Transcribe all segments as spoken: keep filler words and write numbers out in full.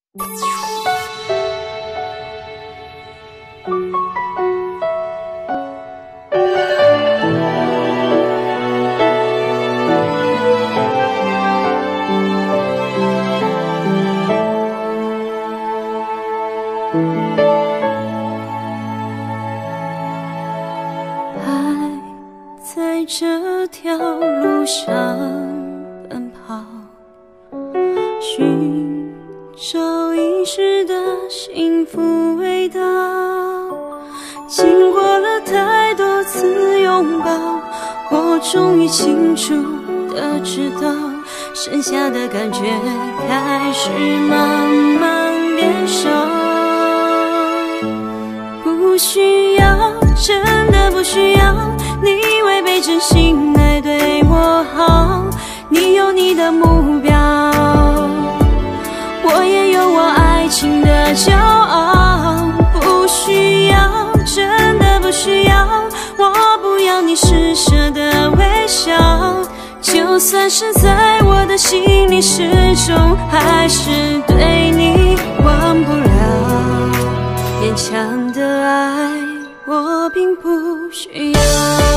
还在这条路上奔跑，寻找遗失的幸福味道。经过了太多次拥抱，我终于清楚地知道，剩下的感觉开始慢慢变少。不需要，真的不需要你违背真心来对我好。你有你的目标，我也有我爱情的骄傲。不需要，真的不需要，我不要你施舍的微笑。就算是在我的心里，始终还是对你忘不了。勉强的爱我并不需要。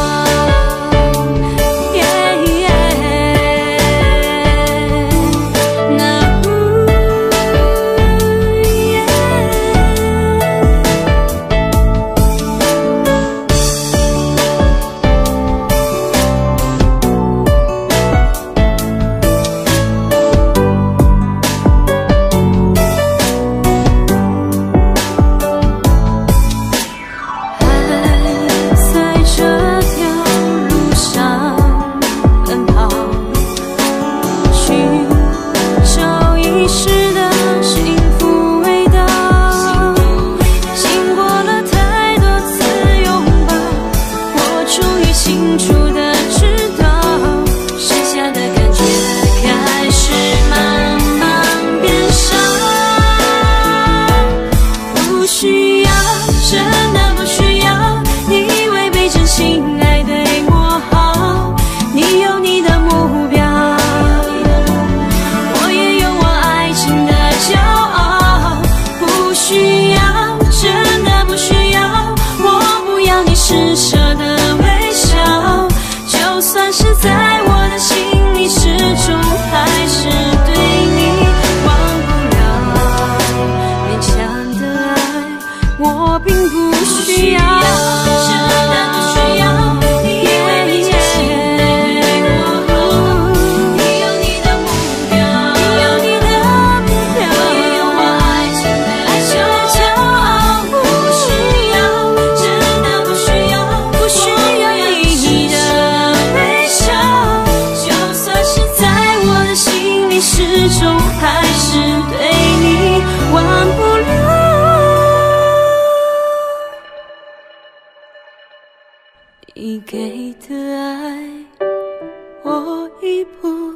施舍的微笑，就算是在我的心里，始终还是对你忘不了。勉强的爱我并不需要，真的不需要。你为你真心对我好，你有你的目标，你有你的目标，我也有我爱情的骄傲。不需要，真的不需要。不需要你的微笑，就算是在我的心里，始终还是对你忘不了。你给的爱，我已不